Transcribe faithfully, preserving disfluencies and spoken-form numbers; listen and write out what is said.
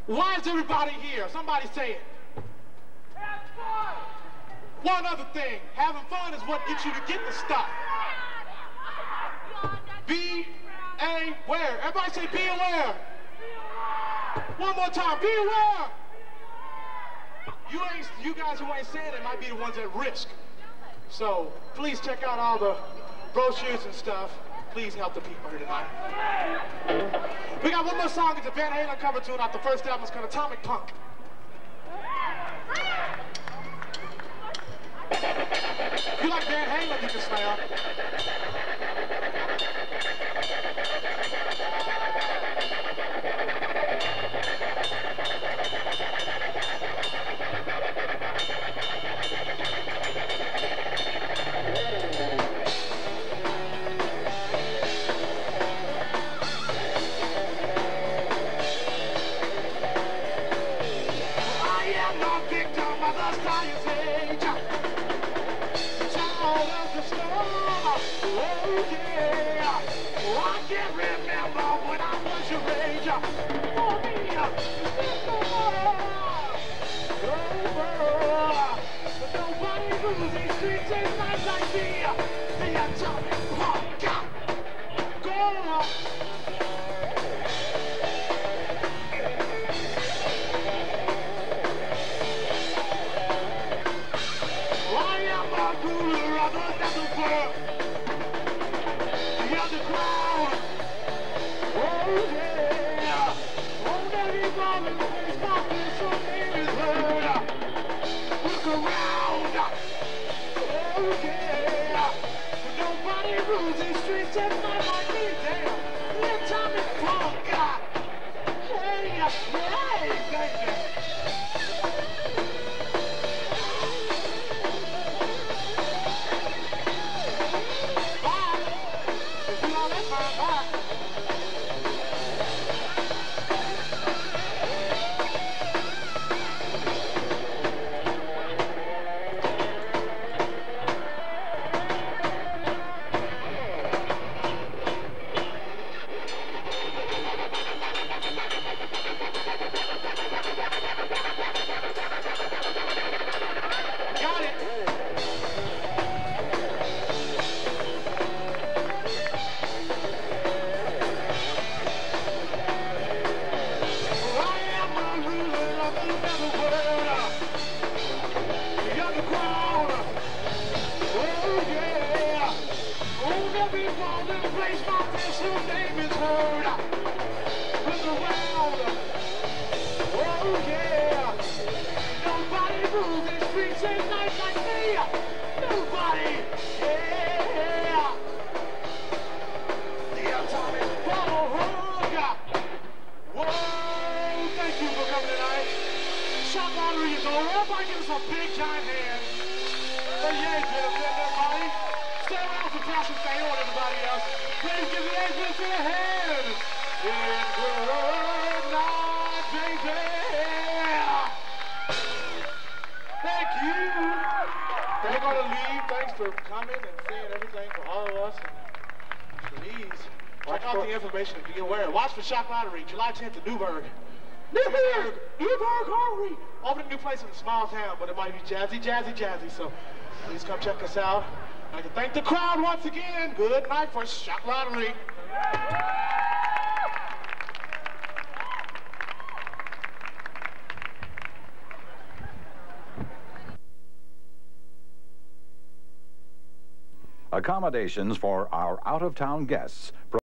Why is everybody here? Somebody say it. Have fun! One other thing, having fun is what gets you to get the stuff. Be a where? Everybody say be aware. One more time, be aware. You ain't, you guys who ain't saying it might be the ones at risk. So please check out all the brochures and stuff. Please help the people here tonight. We got one more song. It's a Van Halen cover tune off the first album. It's called Atomic Punk. If you like Van Halen, you can smile. Shocklottery is over. Everybody give us a big giant hand. Say yay, Jennifer, everybody. Stay around for Cassius Day on everybody else. Please give the angels a hand. And good night, baby. Thank you. They're going to leave. Thanks for coming and seeing everything for all of us. And please, check out the information and be aware. Watch for Shocklottery, July tenth at Newburgh. Newburgh! Newburgh, Harvey! Opening a new place in a small town, but it might be jazzy, jazzy, jazzy. So please come check us out. I'd like to thank the crowd once again. Good night for Shocklottery. Accommodations for our out-of-town guests.